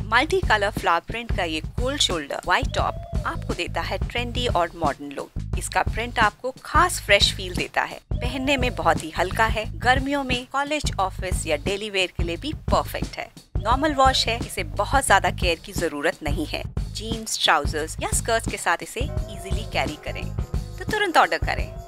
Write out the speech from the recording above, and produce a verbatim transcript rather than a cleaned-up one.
Multi colour flower print का ये cold shoulder white top आपको देता है ट्रेंडी और मॉडर्न लुक। इसका प्रिंट आपको खास फ्रेश फील देता है। पहनने में बहुत ही हल्का है। गर्मियों में कॉलेज, ऑफिस या डेली वेयर के लिए भी परफेक्ट है। नॉर्मल वॉश है, इसे बहुत ज्यादा केयर की जरूरत नहीं है। जीन्स, ट्राउजर्स या स्कर्ट्स के साथ इसे इजीली कैरी करें। तो तुरंत ऑर्डर करें।